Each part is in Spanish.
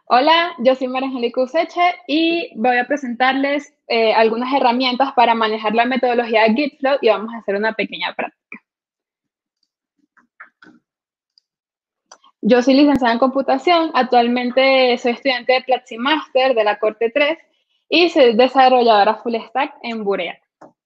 Hola, yo soy María Angélica Useche y voy a presentarles algunas herramientas para manejar la metodología de Gitflow y vamos a hacer una pequeña práctica. Yo soy licenciada en computación, actualmente soy estudiante de Platzi Master de la Corte 3 y soy desarrolladora full stack en Burea.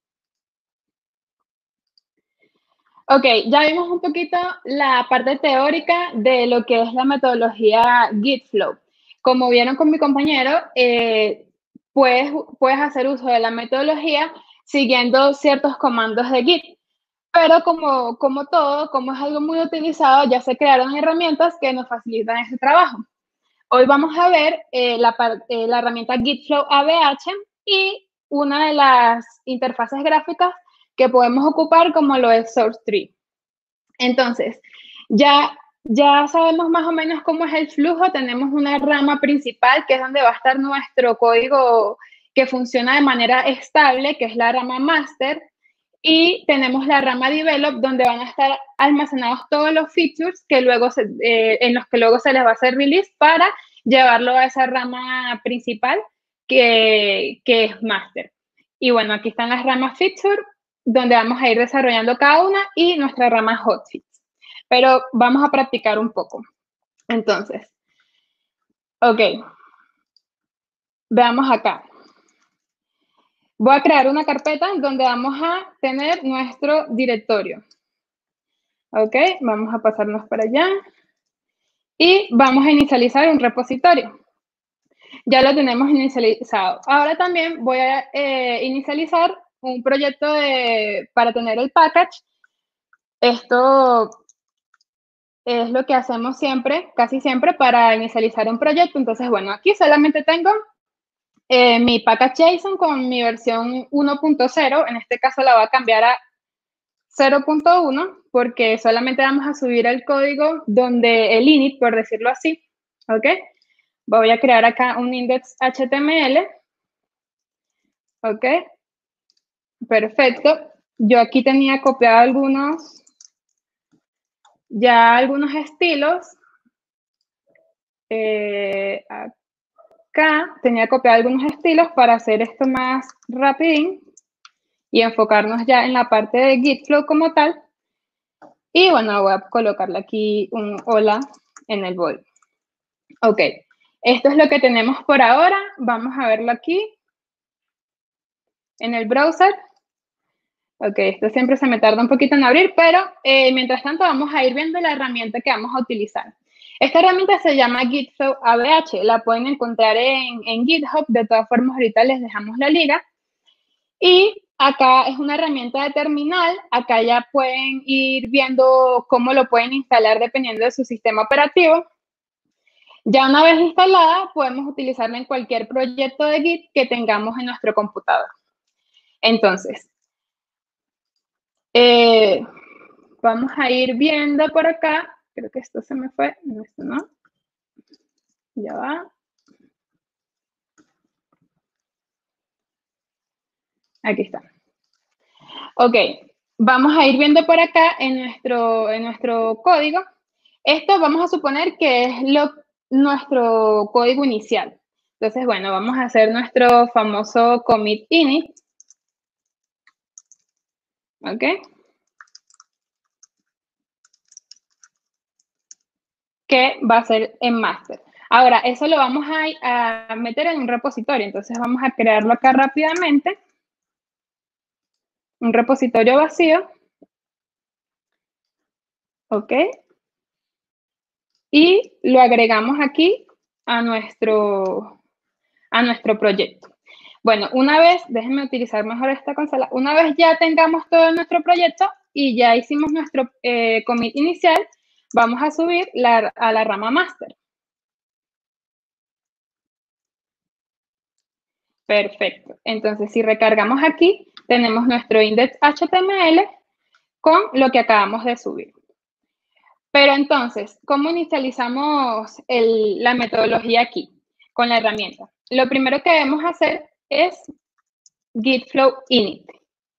Ok, ya vimos un poquito la parte teórica de lo que es la metodología Gitflow. Como vieron con mi compañero, puedes hacer uso de la metodología siguiendo ciertos comandos de Git. Pero como todo, como es algo muy utilizado, ya se crearon herramientas que nos facilitan ese trabajo. Hoy vamos a ver la herramienta Gitflow ABH y una de las interfaces gráficas que podemos ocupar como lo es SourceTree. Entonces, ya sabemos más o menos cómo es el flujo. Tenemos una rama principal que es donde va a estar nuestro código que funciona de manera estable, que es la rama master. Y tenemos la rama develop, donde van a estar almacenados todos los features que en los que luego se les va a hacer release para llevarlo a esa rama principal que es master. Y bueno, aquí están las ramas feature, donde vamos a ir desarrollando cada una y nuestra rama hotfix. Pero vamos a practicar un poco. Entonces, ok, veamos acá. Voy a crear una carpeta donde vamos a tener nuestro directorio. Ok, vamos a pasarnos para allá. Y vamos a inicializar un repositorio. Ya lo tenemos inicializado. Ahora también voy a inicializar un proyecto para tener el package. Esto es lo que hacemos siempre, casi siempre, para inicializar un proyecto. Entonces, bueno, aquí solamente tengo mi package JSON con mi versión 1.0. En este caso la voy a cambiar a 0.1 porque solamente vamos a subir el código donde el init, por decirlo así. ¿Ok? Voy a crear acá un index HTML. ¿Ok? Perfecto. Yo aquí tenía copiado algunos estilos. Acá tenía copiado algunos estilos para hacer esto más rapidín y enfocarnos ya en la parte de Gitflow como tal. Y bueno, voy a colocarle aquí un hola en el body. Ok, esto es lo que tenemos por ahora. Vamos a verlo aquí en el browser. Ok, esto siempre se me tarda un poquito en abrir, pero mientras tanto vamos a ir viendo la herramienta que vamos a utilizar. Esta herramienta se llama Gitflow ABH, la pueden encontrar en GitHub, de todas formas ahorita les dejamos la liga. Y acá es una herramienta de terminal, acá ya pueden ir viendo cómo lo pueden instalar dependiendo de su sistema operativo. Ya una vez instalada, podemos utilizarla en cualquier proyecto de Git que tengamos en nuestro computador. Entonces, vamos a ir viendo por acá. Creo que esto se me fue. No, esto no. Ya va. Aquí está. Ok. Vamos a ir viendo por acá en nuestro código. Esto vamos a suponer que es nuestro código inicial. Entonces, bueno, vamos a hacer nuestro famoso commit init. ¿Ok? Que va a ser en master. Ahora, eso lo vamos a meter en un repositorio. Entonces, vamos a crearlo acá rápidamente. Un repositorio vacío. ¿Ok? Y lo agregamos aquí a nuestro proyecto. Bueno, una vez, déjenme utilizar mejor esta consola, una vez ya tengamos todo nuestro proyecto y ya hicimos nuestro commit inicial, vamos a subir a la rama master. Perfecto. Entonces, si recargamos aquí, tenemos nuestro index HTML con lo que acabamos de subir. Pero entonces, ¿cómo inicializamos la metodología aquí con la herramienta? Lo primero que debemos hacer es Gitflow init.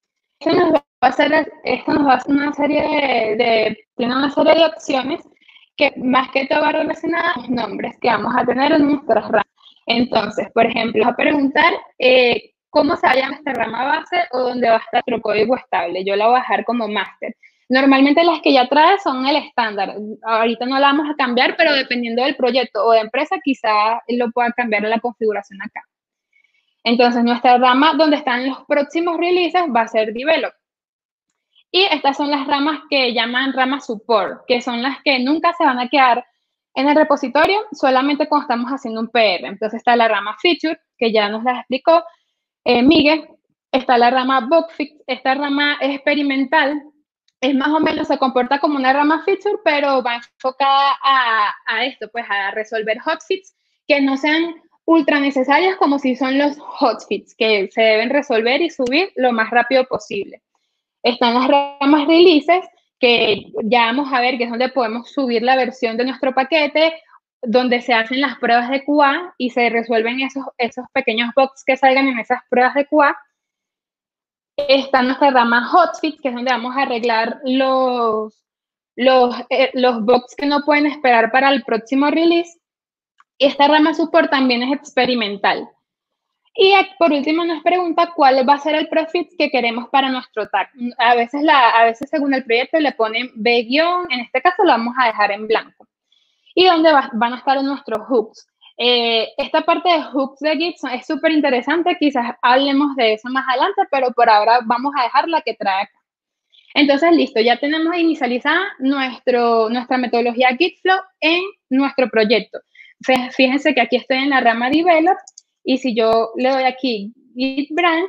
Esto nos va a hacer una serie tiene una serie de opciones que más que todo va relacionada a los nombres que vamos a tener en nuestras ramas. Entonces, por ejemplo, a preguntar cómo se llama esta rama base o dónde va a estar nuestro código estable. Yo la voy a dejar como máster. Normalmente las que ya trae son el estándar. Ahorita no la vamos a cambiar, pero dependiendo del proyecto o de empresa, quizá lo pueda cambiar en la configuración acá. Entonces, nuestra rama donde están los próximos releases va a ser Develop. Y estas son las ramas que llaman ramas support, que son las que nunca se van a quedar en el repositorio, solamente cuando estamos haciendo un PR. Entonces está la rama feature, que ya nos la explicó Miguel. Está la rama bugfix, esta rama experimental, es más o menos, se comporta como una rama feature, pero va enfocada a esto, pues a resolver hotfix que no sean ultra necesarios como si son los hotfix, que se deben resolver y subir lo más rápido posible. Están las ramas releases, que ya vamos a ver que es donde podemos subir la versión de nuestro paquete, donde se hacen las pruebas de QA y se resuelven esos pequeños bugs que salgan en esas pruebas de QA. Está nuestra rama hotfix, que es donde vamos a arreglar los bugs que no pueden esperar para el próximo release. Y esta rama support también es experimental. Y por último nos pregunta cuál va a ser el prefix que queremos para nuestro tag. A veces según el proyecto le ponen B-, en este caso lo vamos a dejar en blanco. Y donde van a estar nuestros hooks. Esta parte de hooks de Git es súper interesante, quizás hablemos de eso más adelante, pero por ahora vamos a dejar la que trae acá. Entonces, listo, ya tenemos inicializada nuestra metodología Gitflow en nuestro proyecto. Fíjense que aquí estoy en la rama Develop, y si yo le doy aquí Git Branch,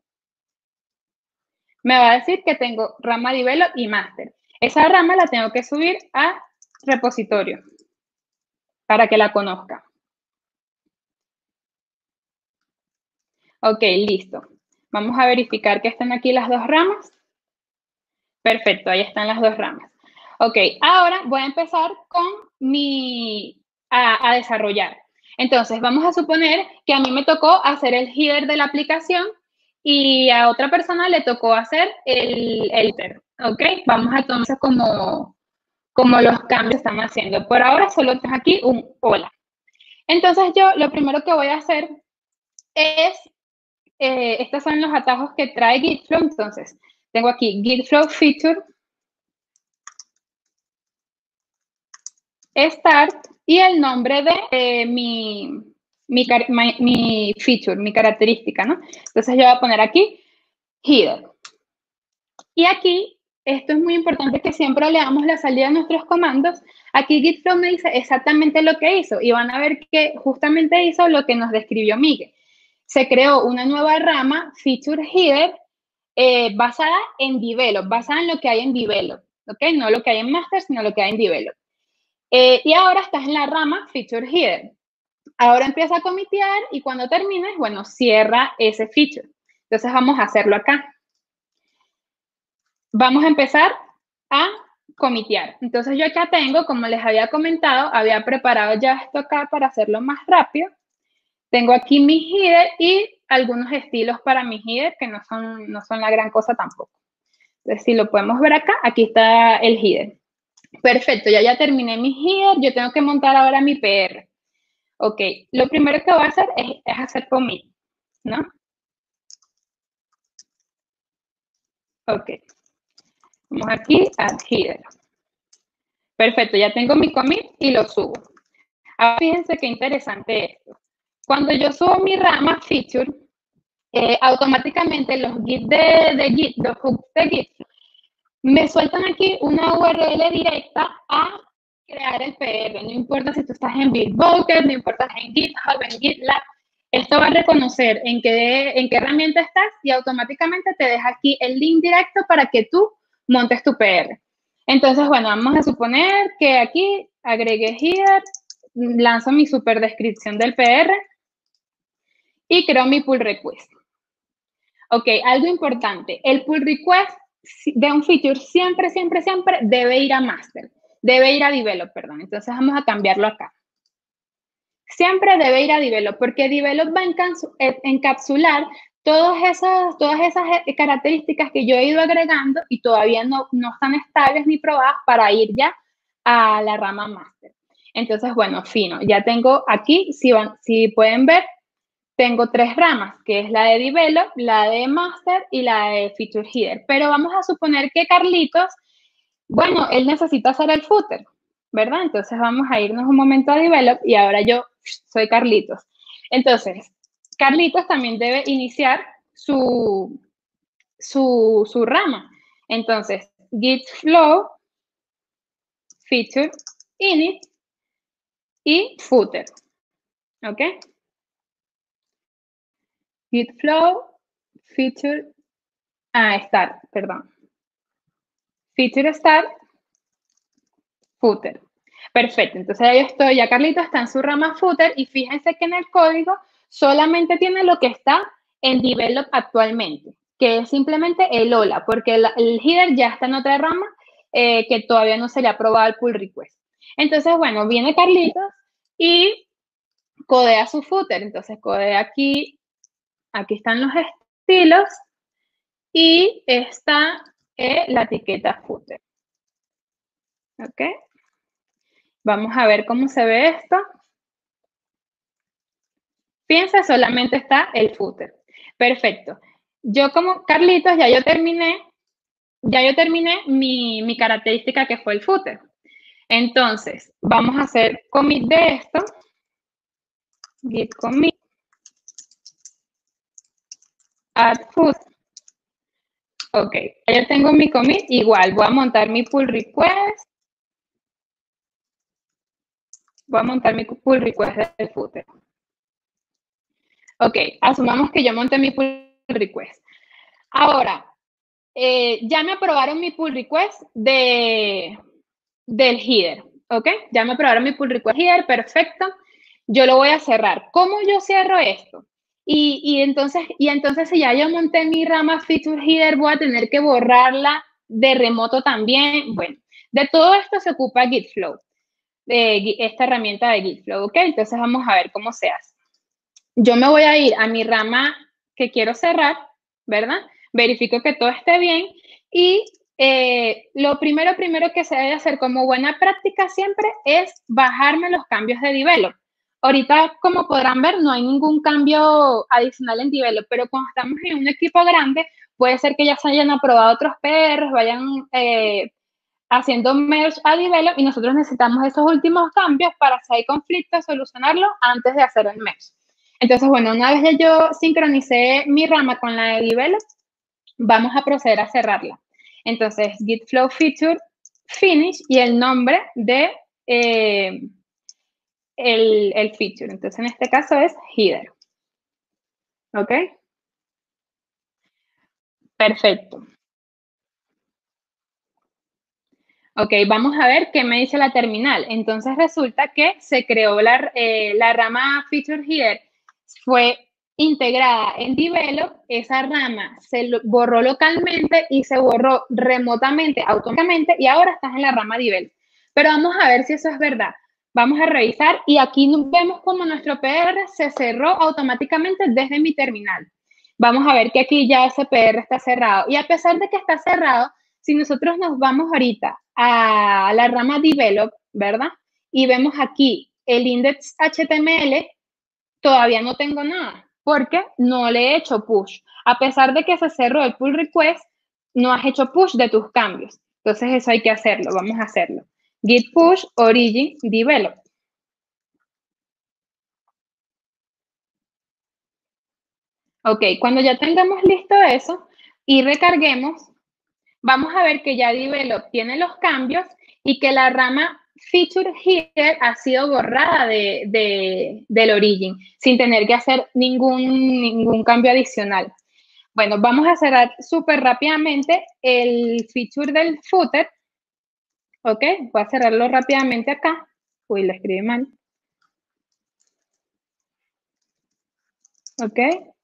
me va a decir que tengo rama Develop y Master. Esa rama la tengo que subir a repositorio para que la conozca. Ok, listo. Vamos a verificar que están aquí las dos ramas. Perfecto, ahí están las dos ramas. Ok, ahora voy a empezar con a desarrollar. Entonces, vamos a suponer que a mí me tocó hacer el header de la aplicación y a otra persona le tocó hacer el header. Ok, vamos a entonces como los cambios están haciendo. Por ahora solo tengo aquí un hola. Entonces, yo lo primero que voy a hacer es, estos son los atajos que trae Gitflow. Entonces, tengo aquí Gitflow Feature, Start y el nombre de mi feature, mi característica, ¿no? Entonces yo voy a poner aquí header. Y aquí, esto es muy importante que siempre leamos la salida de nuestros comandos. Aquí Gitflow me dice exactamente lo que hizo y van a ver que justamente hizo lo que nos describió Miguel. Se creó una nueva rama, feature header, basada en develop, basada en lo que hay en develop, ¿ok? No lo que hay en master, sino lo que hay en develop. Y ahora estás en la rama feature header. Ahora empieza a comitear y cuando termines, bueno, cierra ese feature. Entonces vamos a hacerlo acá. Vamos a empezar a comitear. Entonces yo acá tengo, como les había comentado, había preparado ya esto acá para hacerlo más rápido. Tengo aquí mi header y algunos estilos para mi header que no son la gran cosa tampoco. Entonces si lo podemos ver acá, aquí está el header. Perfecto, ya terminé mi header, yo tengo que montar ahora mi PR. Ok, lo primero que voy a hacer es hacer commit, ¿no? Ok, vamos aquí a header. Perfecto, ya tengo mi commit y lo subo. Ahora fíjense qué interesante esto. Cuando yo subo mi rama feature, automáticamente los Git de Git, los hooks de Git, me sueltan aquí una URL directa a crear el PR. No importa si tú estás en Bitbucket, no importa si en GitHub, en GitLab, esto va a reconocer en qué herramienta estás y automáticamente te deja aquí el link directo para que tú montes tu PR. Entonces, bueno, vamos a suponer que aquí agregué header, lanzo mi super descripción del PR y creo mi pull request. Ok, algo importante, el pull request de un feature siempre debe ir a master, debe ir a develop, perdón. Entonces vamos a cambiarlo acá. Siempre debe ir a develop, porque develop va a encapsular todas esas características que yo he ido agregando y todavía no están estables ni probadas para ir ya a la rama master. Entonces, bueno, fino. Ya tengo aquí, si pueden ver, tengo 3 ramas, que es la de Develop, la de Master y la de Feature Header. Pero vamos a suponer que Carlitos, bueno, él necesita hacer el footer, ¿verdad? Entonces vamos a irnos un momento a Develop y ahora yo soy Carlitos. Entonces, Carlitos también debe iniciar su rama. Entonces, git flow, feature init y footer. ¿Ok? Git flow, feature, start, perdón. Feature start, footer. Perfecto, entonces ahí estoy, ya Carlito está en su rama footer y fíjense que en el código solamente tiene lo que está en develop actualmente, que es simplemente el hola, porque el header ya está en otra rama que todavía no se le ha aprobado el pull request. Entonces, bueno, viene Carlitos y codea su footer, entonces codea aquí están los estilos y está la etiqueta footer. ¿Ok? Vamos a ver cómo se ve esto. Piensa, solamente está el footer. Perfecto. Yo como Carlitos, ya yo terminé mi característica que fue el footer. Entonces, vamos a hacer commit de esto. Git commit. Add footer. Ok, ya tengo mi commit. Igual, voy a montar mi pull request. Voy a montar mi pull request del footer. Ok, asumamos que yo monté mi pull request. Ahora, ya me aprobaron mi pull request del header, ¿ok? Ya me aprobaron mi pull request header, perfecto. Yo lo voy a cerrar. ¿Cómo yo cierro esto? Y entonces si ya yo monté mi rama feature header, voy a tener que borrarla de remoto también. Bueno, de todo esto se ocupa Gitflow, esta herramienta de Gitflow, ¿ok? Entonces vamos a ver cómo se hace. Yo me voy a ir a mi rama que quiero cerrar, ¿verdad? Verifico que todo esté bien y lo primero que se debe hacer como buena práctica siempre es bajarme los cambios de develop. Ahorita, como podrán ver, no hay ningún cambio adicional en develop, pero cuando estamos en un equipo grande, puede ser que ya se hayan aprobado otros PRs, vayan haciendo merge a develop y nosotros necesitamos esos últimos cambios para si hay conflictos, solucionarlo antes de hacer el merge. Entonces, bueno, una vez ya yo sincronicé mi rama con la de develop, vamos a proceder a cerrarla. Entonces, git flow feature finish y el nombre de el feature. Entonces, en este caso es header. ¿Ok? Perfecto. Ok, vamos a ver qué me dice la terminal. Entonces resulta que se creó la rama feature header, fue integrada en develop, esa rama se borró localmente y se borró remotamente, automáticamente, y ahora estás en la rama develop. Pero vamos a ver si eso es verdad. Vamos a revisar y aquí vemos como nuestro PR se cerró automáticamente desde mi terminal. Vamos a ver que aquí ya ese PR está cerrado. Y a pesar de que está cerrado, si nosotros nos vamos ahorita a la rama develop, ¿verdad? Y vemos aquí el index HTML, todavía no tengo nada, porque no le he hecho push. A pesar de que se cerró el pull request, no has hecho push de tus cambios. Entonces eso hay que hacerlo, vamos a hacerlo. Git push origin develop. Ok, cuando ya tengamos listo eso y recarguemos, vamos a ver que ya develop tiene los cambios y que la rama feature header ha sido borrada del origin sin tener que hacer ningún cambio adicional. Bueno, vamos a cerrar súper rápidamente el feature del footer. Ok, voy a cerrarlo rápidamente acá. Uy, lo escribí mal. Ok.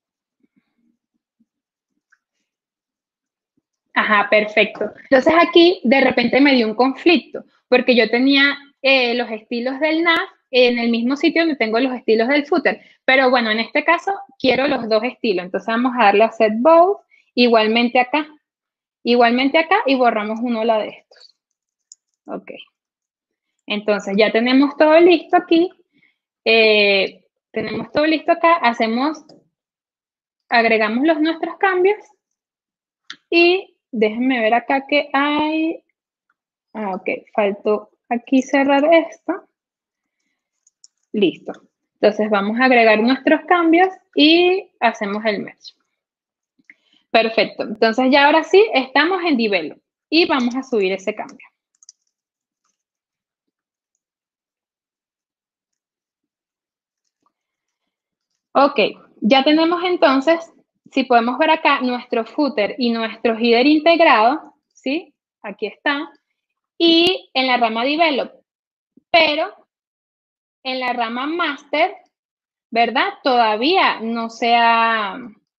Ajá, perfecto. Entonces aquí de repente me dio un conflicto, porque yo tenía los estilos del nav en el mismo sitio donde tengo los estilos del footer. Pero bueno, en este caso quiero los dos estilos. Entonces vamos a darle a set both, igualmente acá y borramos uno la de estos. Ok. Entonces, ya tenemos todo listo aquí. Tenemos todo listo acá. Agregamos nuestros cambios. Y déjenme ver acá que hay. Ok, faltó aquí cerrar esto. Listo. Entonces vamos a agregar nuestros cambios y hacemos el merge. Perfecto. Entonces ya ahora sí estamos en Develop y vamos a subir ese cambio. Ok, ya tenemos entonces, si podemos ver acá, nuestro footer y nuestro header integrado, ¿sí? Aquí está. Y en la rama Develop, pero en la rama Master, ¿verdad? Todavía no se ha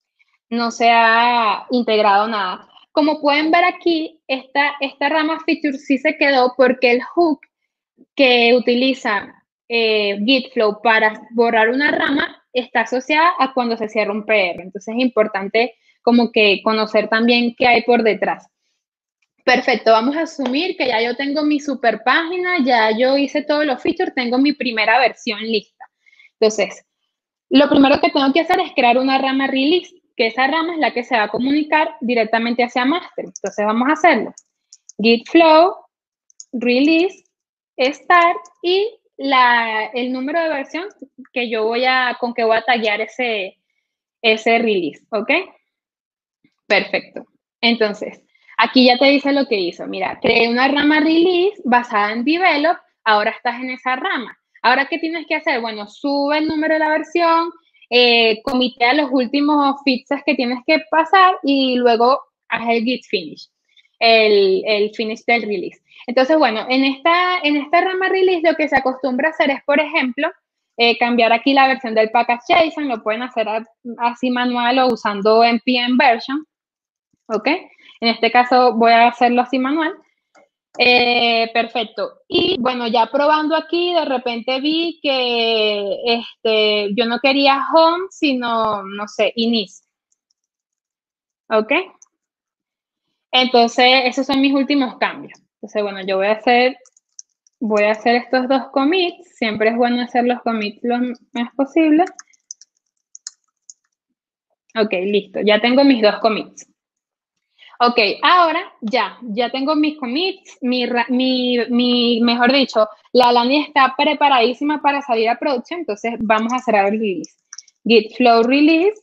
integrado nada. Como pueden ver aquí, esta rama feature sí se quedó porque el hook que utiliza Gitflow para borrar una rama está asociada a cuando se cierra un PR. Entonces es importante como que conocer también qué hay por detrás. Perfecto, vamos a asumir que ya yo tengo mi super página, ya yo hice todos los features, tengo mi primera versión lista. Entonces, lo primero que tengo que hacer es crear una rama release, que esa rama es la que se va a comunicar directamente hacia master. Entonces vamos a hacerlo. Git flow, release, start y el número de versión que con que voy a taggear ese release, ¿ok? Perfecto. Entonces, aquí ya te dice lo que hizo. Mira, creé una rama release basada en develop, ahora estás en esa rama. Ahora, ¿qué tienes que hacer? Bueno, sube el número de la versión, comitea los últimos fixes que tienes que pasar y luego haz el git finish, el finish del release. Entonces, bueno, en esta rama release lo que se acostumbra a hacer es, por ejemplo, cambiar aquí la versión del package JSON, lo pueden hacer así manual o usando npm version. ¿Ok? En este caso voy a hacerlo así manual. Perfecto. Y bueno, ya probando aquí, de repente vi que yo no quería home, sino, no sé, inicio. ¿Ok? Entonces, esos son mis últimos cambios. Entonces, bueno, yo voy a hacer estos dos commits. Siempre es bueno hacer los commits lo más posible. Ok, listo. Ya tengo mis dos commits. Ok, ahora ya tengo mis commits, mejor dicho, la landing está preparadísima para salir a producción, entonces vamos a cerrar el release. Git flow release,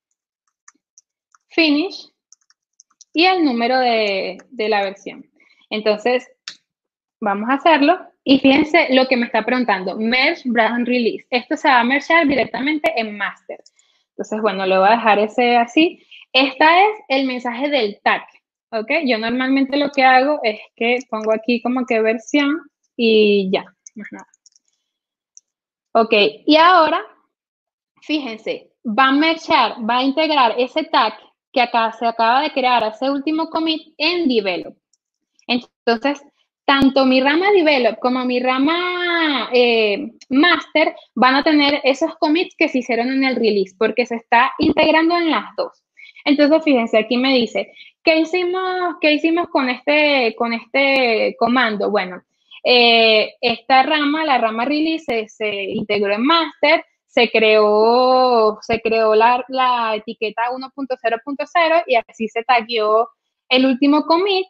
finish y el número de la versión. Entonces, vamos a hacerlo y fíjense lo que me está preguntando, merge brand release. Esto se va a mergear directamente en master. Entonces, bueno, lo voy a dejar ese así. Esta es el mensaje del tag. ¿Ok? Yo normalmente lo que hago es que pongo aquí como que versión y ya, más nada. Ok, y ahora, fíjense, va a mergear, va a integrar ese tag que acá se acaba de crear, ese último commit en develop. Entonces, tanto mi rama develop como mi rama master van a tener esos commits que se hicieron en el release, porque se está integrando en las dos. Entonces, fíjense, aquí me dice, ¿qué hicimos con este comando? Bueno, esta rama, la rama release, se integró en master, se creó la etiqueta 1.0.0 y así se tagueó el último commit.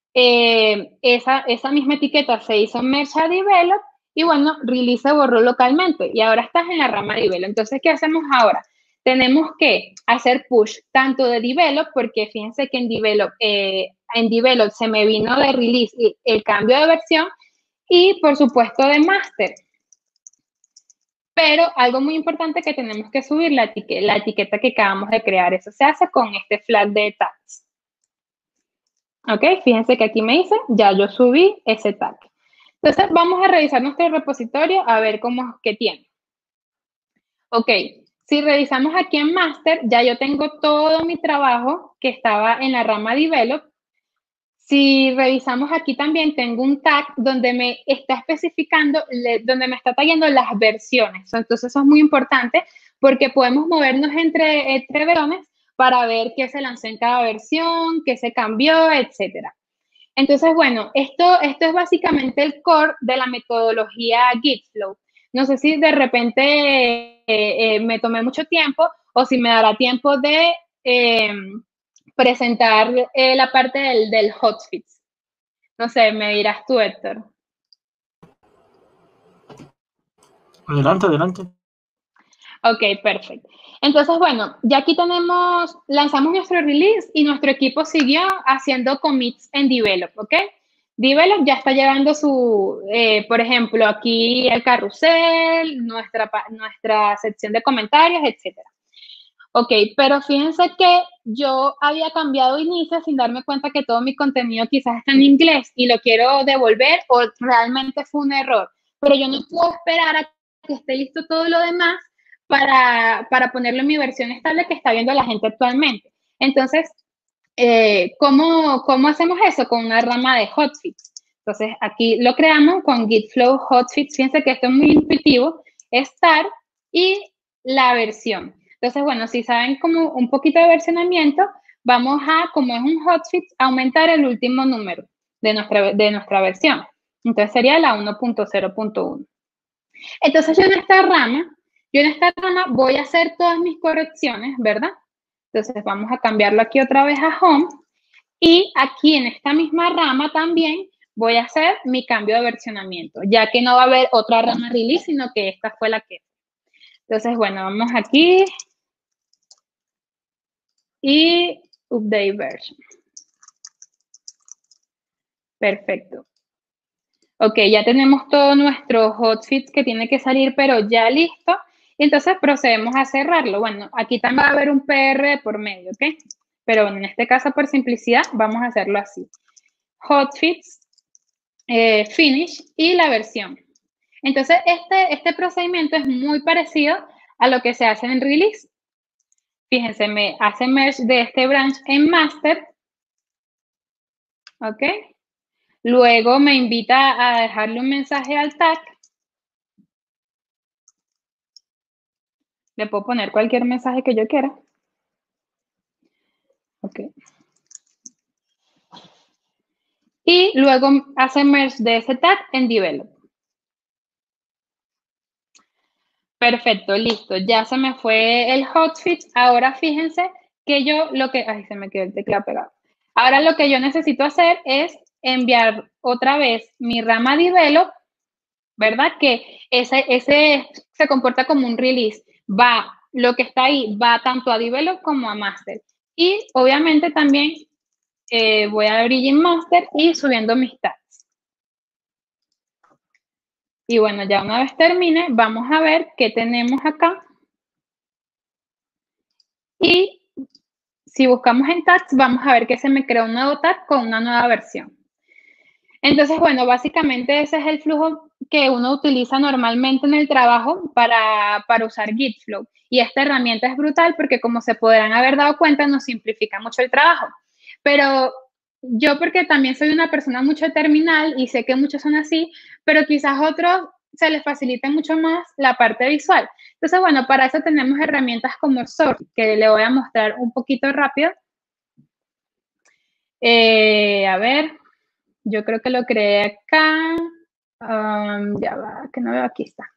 Esa misma etiqueta se hizo merge a develop y bueno, release se borró localmente y ahora estás en la rama develop. Entonces, ¿qué hacemos ahora? Tenemos que hacer push tanto de develop, porque fíjense que en develop se me vino de release el cambio de versión y por supuesto de master. Pero algo muy importante que tenemos que subir la etiqueta que acabamos de crear. Eso se hace con este flag de tags. Ok, fíjense que aquí me dice, ya yo subí ese tag. Entonces, vamos a revisar nuestro repositorio a ver qué tiene. Ok, si revisamos aquí en Master, ya yo tengo todo mi trabajo que estaba en la rama Develop. Si revisamos aquí también, tengo un tag donde me está especificando, donde me está tagueando las versiones. Entonces, eso es muy importante porque podemos movernos entre versiones para ver qué se lanzó en cada versión, qué se cambió, etcétera. Entonces, bueno, esto es básicamente el core de la metodología Gitflow. No sé si de repente me tomé mucho tiempo o si me dará tiempo de presentar la parte del hotfix. No sé, me dirás tú, Héctor. Adelante, adelante. Ok, perfecto. Entonces, bueno, ya aquí lanzamos nuestro release y nuestro equipo siguió haciendo commits en Develop, ¿ok? Develop ya está llevando por ejemplo, aquí el carrusel, nuestra sección de comentarios, etcétera. Ok, pero fíjense que yo había cambiado inicio sin darme cuenta que todo mi contenido quizás está en inglés y lo quiero devolver o realmente fue un error. Pero yo no puedo esperar a que esté listo todo lo demás para ponerlo en mi versión estable que está viendo la gente actualmente. Entonces, ¿cómo hacemos eso? Con una rama de hotfix. Entonces, aquí lo creamos con Git Flow Hotfix. Fíjense que esto es muy intuitivo. Start y la versión. Entonces, bueno, si saben como un poquito de versionamiento, vamos a, como es un hotfix, aumentar el último número de nuestra versión. Entonces, sería la 1.0.1. Entonces, yo en esta rama voy a hacer todas mis correcciones, ¿verdad? Entonces, vamos a cambiarlo aquí otra vez a Home. Y aquí en esta misma rama también voy a hacer mi cambio de versionamiento, ya que no va a haber otra rama release, sino que esta fue la que. Entonces, bueno, vamos aquí y update version. Perfecto. Ok, ya tenemos todo nuestro hotfix que tiene que salir, pero ya listo. Entonces procedemos a cerrarlo. Bueno, aquí también va a haber un PR por medio, ¿ok? Pero bueno, en este caso, por simplicidad, vamos a hacerlo así. Hotfix, finish y la versión. Entonces, este procedimiento es muy parecido a lo que se hace en release. Fíjense, me hace merge de este branch en master. ¿Ok? Luego me invita a dejarle un mensaje al tag. Le puedo poner cualquier mensaje que yo quiera. Ok. Y luego hace merge de ese tag en develop. Perfecto, listo. Ya se me fue el hotfix. Ahora fíjense que ay, se me quedó el teclado pegado. Ahora lo que yo necesito hacer es enviar otra vez mi rama develop, ¿verdad? Que ese se comporta como un release. Lo que está ahí va tanto a develop como a master. Y obviamente también voy a abrir en master y subiendo mis tags. Y bueno, ya una vez termine, vamos a ver qué tenemos acá. Y si buscamos en tags, vamos a ver que se me creó un nuevo tag con una nueva versión. Entonces, bueno, básicamente ese es el flujo que uno utiliza normalmente en el trabajo para usar Gitflow. Y esta herramienta es brutal porque, como se podrán haber dado cuenta, nos simplifica mucho el trabajo. Pero yo, porque también soy una persona mucho terminal y sé que muchos son así, pero quizás otros se les facilita mucho más la parte visual. Entonces, bueno, para eso tenemos herramientas como Sort, que le voy a mostrar un poquito rápido. A ver, yo creo que lo creé acá. Ya va, que no veo, aquí está.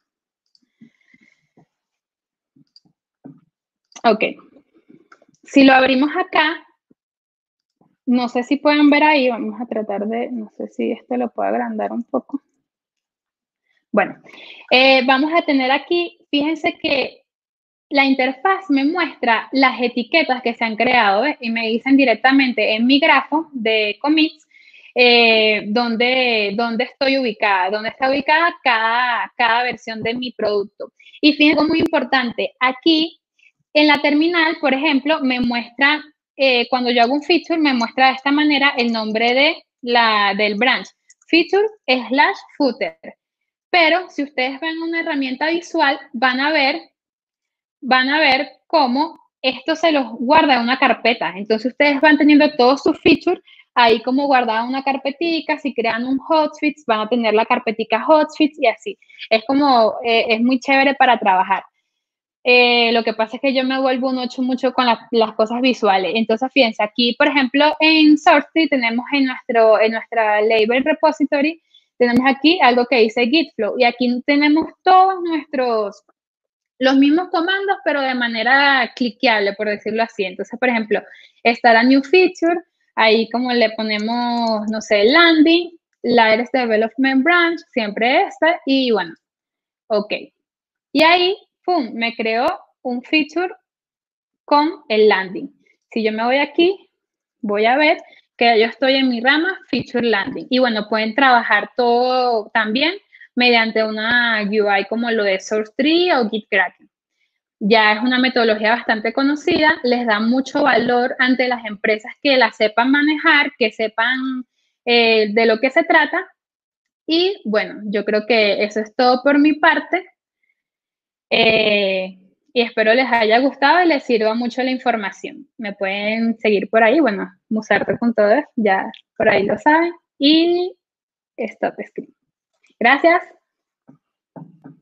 Ok. Si lo abrimos acá, no sé si pueden ver ahí, vamos a tratar de, no sé si esto lo puedo agrandar un poco. Bueno, vamos a tener aquí, fíjense que la interfaz me muestra las etiquetas que se han creado, ¿ves? Y me dicen directamente en mi grafo de commits dónde estoy ubicada, dónde está ubicada cada versión de mi producto. Y fíjense, muy importante, aquí en la terminal, por ejemplo, me muestra, cuando yo hago un feature, me muestra de esta manera el nombre del branch, feature/footer. Pero si ustedes ven una herramienta visual, van a ver cómo esto se los guarda en una carpeta. Entonces, ustedes van teniendo todos sus features ahí como guardada en una carpetica. Si crean un hotfix, van a tener la carpetica hotfix y así. Es como, es muy chévere para trabajar. Lo que pasa es que yo me vuelvo mucho con las cosas visuales. Entonces, fíjense, aquí, por ejemplo, en Sourcetree tenemos en nuestra label repository, tenemos aquí algo que dice Git Flow. Y aquí tenemos todos los mismos comandos, pero de manera cliqueable, por decirlo así. Entonces, por ejemplo, está la new feature, ahí como le ponemos, no sé, landing, latest development branch, siempre esta, y bueno, ok. Y ahí, pum, me creó un feature con el landing. Si yo me voy aquí, voy a ver que yo estoy en mi rama feature landing. Y bueno, pueden trabajar todo también mediante una UI como lo de SourceTree o GitKraken. Ya es una metodología bastante conocida, les da mucho valor ante las empresas que la sepan manejar, que sepan de lo que se trata. Y bueno, yo creo que eso es todo por mi parte. Y espero les haya gustado y les sirva mucho la información. Me pueden seguir por ahí, bueno, Musarte con todo, ya por ahí lo saben. Y stop screen. Gracias.